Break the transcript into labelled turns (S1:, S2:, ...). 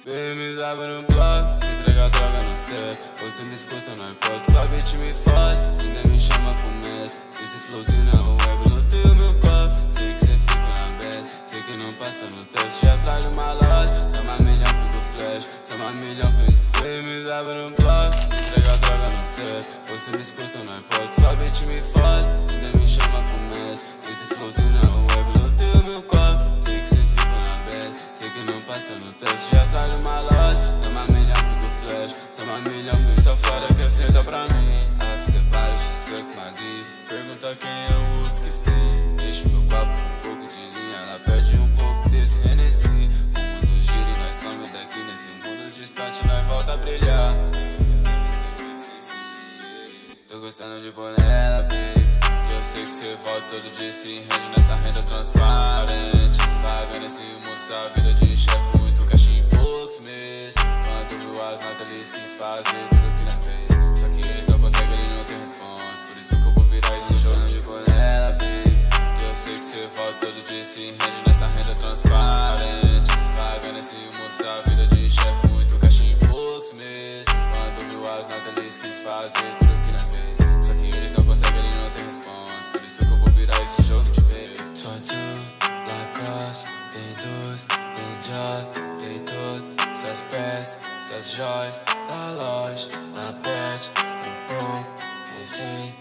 S1: BMW no bloco, se entrega droga no céu. Você me escuta, não importa, sua beat me fode, ainda me chama pro médico. Esse flowzinho na web, não tem o meu copo. Sei que cê fica na bad, sei que não passa no teste. Já atrás de uma loja, toma milhão, pega o flash. Toma milhão, pega o flash. BMW no bloco, se entrega droga no céu. Você me escuta, não importa, sua beat me fode, ainda me chama pro médico. Esse flowzinho na web, não tem o meu copo. Sei que cê fica na bad, sei que não passa no teste. Já atrás de uma loja, toma milhão, pega o flash. Toma milhão, pega só fora que senta pra mim. After party, she suck my dick. Pergunta quem é o uso que tem. Deixa meu copo com um pouco de linha. Ela perde um pouco desse Hennessy. O mundo gira e nós some daqui. Nesse mundo distante nós volta a brilhar. Tô gostando de pôr nela, baby. Eu sei que cê volta todo dia, se rende nessa renda transparente. Pagando esse mundo, essa vida de chefe, muito caixa em poucos meses. Quando viu as notas, eles quis fazer tudo que nós fez. Só que eles não conseguem, eles não tem resposta. Por isso que eu vou virar esse jogo de panela, baby. Eu sei que cê volta todo dia, se rende nessa renda transparente. Pagando esse mundo, essa vida de chefe, muito caixa em poucos meses. Quando viu as notas, eles quis fazer tudo que nós fez. Só que eles não conseguem, eles não tem resposta. Por isso que eu vou virar esse jogo de vez. 22, Lacoste, tem dois, tem job, tem tudo. Essas peças, essas joias da loja. Na pet, um pouco, esse